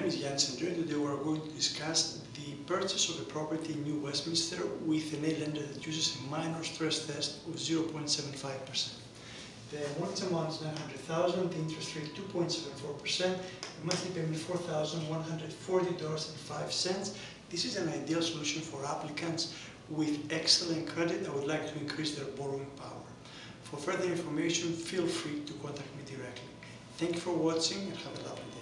is Yannis and today we are going to discuss the purchase of a property in New Westminster with an A lender that uses a minor stress test of 0.75%. The mortgage amount is 900,000, the interest rate 2.74%, the monthly payment $4,140.05. This is an ideal solution for applicants with excellent credit that would like to increase their borrowing power. For further information, feel free to contact me directly. Thank you for watching and have a lovely day.